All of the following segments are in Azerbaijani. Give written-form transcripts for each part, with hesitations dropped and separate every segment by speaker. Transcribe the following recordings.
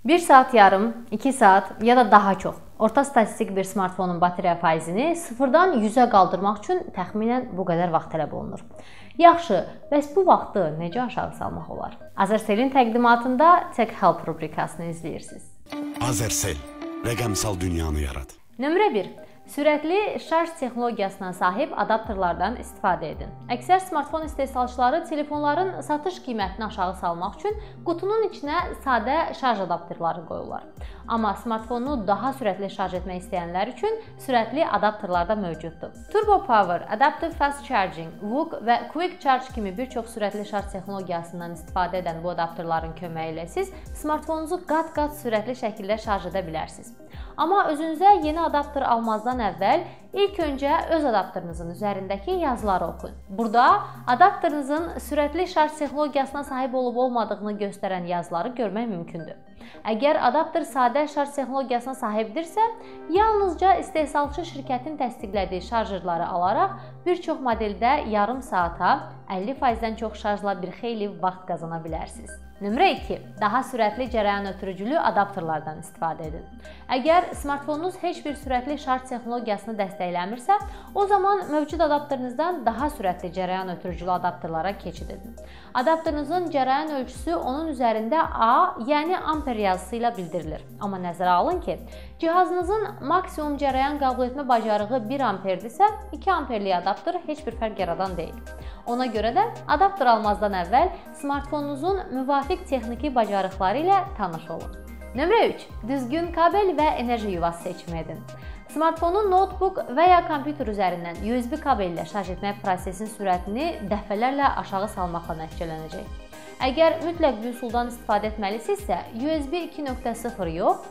Speaker 1: 1 saat yarım, 2 saat ya da daha çox orta statistik bir smartfonun bateriya faizini sıfırdan 100-ə qaldırmaq üçün təxminən bu qədər vaxt tələb olunur. Yaxşı, bəs bu vaxtı necə aşağı salmaq olar? Azercell'in təqdimatında Tech Help rubrikasını izləyirsiniz.
Speaker 2: Azercell, rəqəmsal dünyanı yarat.
Speaker 1: Nömrə 1. Sürətli şarj texnologiyasına sahib adapterlardan istifadə edin. Əksər smartfon istehsalçıları telefonların satış qiymətini aşağı salmaq üçün qutunun içinə sadə şarj adapterları qoyurlar. Amma smartfonunu daha sürətli şarj etmək istəyənlər üçün sürətli adapterlar da mövcuddur. Turbo Power, Adaptive Fast Charging, VOOC və Quick Charge kimi bir çox sürətli şarj texnologiyasından istifadə edən bu adapterların köməyi ilə siz smartfonunuzu qat-qat sürətli şəkildə şarj edə bilərsiniz. Amma özünüzə yeni adapter almazdan əvvəl ilk öncə öz adapterinizin üzərindəki yazıları oxuyun. Burada adapterinizin sürətli şarj texnologiyasına sahib olub-olmadığını göstərən yazıları görmək mümkündür. Əgər adapter sadə şarj texnologiyasına sahibdirsə, yalnızca istehsalçı şirkətin təsdiqlədiyi şarjırları alaraq bir çox modeldə yarım saata 50%-dən çox şarjla bir xeyli vaxt qazana bilərsiniz. Nömrə 2. Daha sürətli cərəyan ötürücülü adapterlardan istifadə edin. Əgər smartfonunuz heç bir sürətli şarj texnologiyasını dəstəkləmirsə, o zaman mövcud adapterinizdən daha sürətli cərəyan ötürücülü adapterlara keçid edin. Adapterinizin cərəyan ölçüsü onun üzərində A, yəni amper yazısı ilə bildirilir. Amma nəzərə alın ki, cihazınızın maksimum cərəyan qəbul etmə bacarığı 1 amperdirsə, 2 amperlik adapter heç bir fərq yaradan deyil. Ona görə də adapter almazdan əvvəl smartfonunuzun müvafiq texniki bacarıqları ilə tanış olun. Nömrə 3. Düzgün kabel və enerji yuvası seçimi edin. Smartfonu notebook və ya kompüter üzərindən USB kabel ilə şarj etmək prosesinin sürətini dəfələrlə aşağı salmaqla nəticələnəcək. Əgər mütləq bir üsuldan istifadə etməlisinizsə, USB 2.0 yox,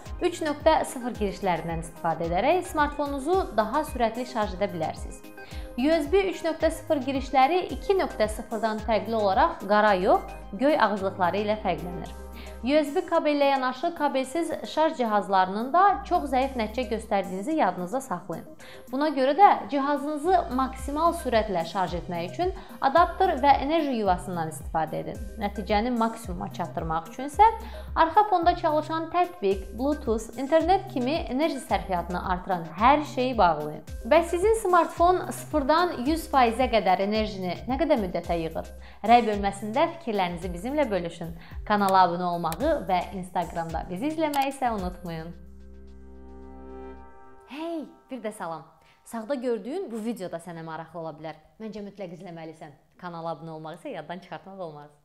Speaker 1: 3.0 girişlərindən istifadə edərək smartfonunuzu daha sürətli şarj edə bilərsiniz. USB 3.0 girişləri 2.0-dan fərqli olaraq qara yox, göy ağızlıqları ilə fərqlənir. USB kabellə yanaşı kabelsiz şarj cihazlarının da çox zəif nəticə göstərdiyinizi yadınızda saxlayın. Buna görə də cihazınızı maksimal sürətlə şarj etmək üçün adapter və enerji yuvasından istifadə edin. Nəticəni maksimuma çatdırmaq üçün isə arxa fonda çalışan tətbiq, Bluetooth, internet kimi enerji sərfiyyatını artıran hər şeyi bağlayın. Bəs sizin smartfon 0-dan 100%-ə qədər enerjini nə qədər müddətə yığır? Rəy bölməsində fikirlərinizi bizimlə bölüşün. Kanala abunə olmağı və Instagramda bizi izləməyi isə unutmayın. Hey, bir də salam. Sağda gördüyün bu video da sənə maraqlı ola bilər. Məncə mütləq izləməlisən. Kanala abunə olmağı isə yaddan çıxartmaq olmaz.